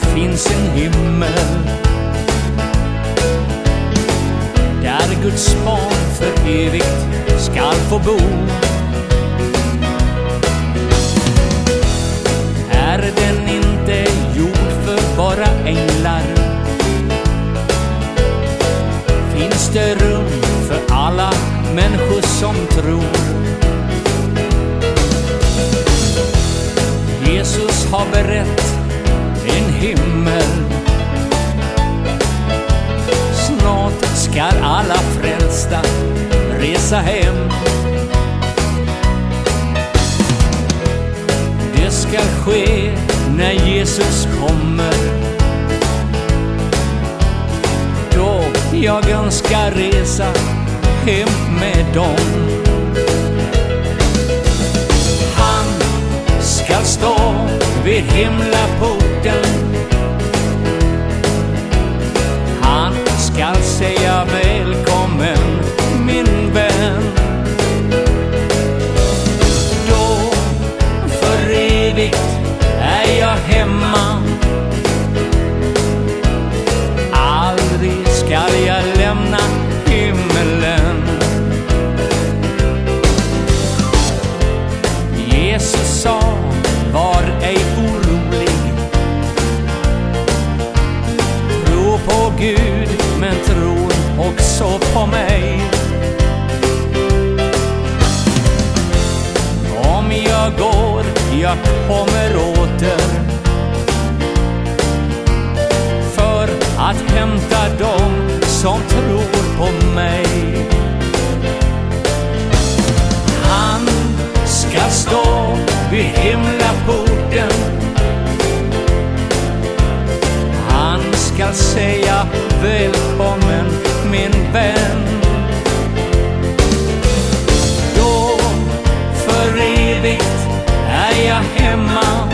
finns en himmel där Guds barn för evigt skall få bo. Är den inte gjord för bara änglar? Finns det rum för alla människor som tror? Jesus har berett en himmel. Snart skall alla frälsta resa hem. Det skall ske när Jesus kommer, då jag önskar resa hem med dem. Han skall stå vid himlaporten. Han skall säga välkommen min vän. Då för evigt är jag hemma. Aldrig skall jag lämna himmelen. Jesus sa, var ej orolig. Tro på Gud, men tro också på mig. Om jag går, jag kommer åter för att hämta dem som tror på mig. Han ska stå vid himlaporten. Han ska säga välkommen min vän. Då för evigt är jag hemma.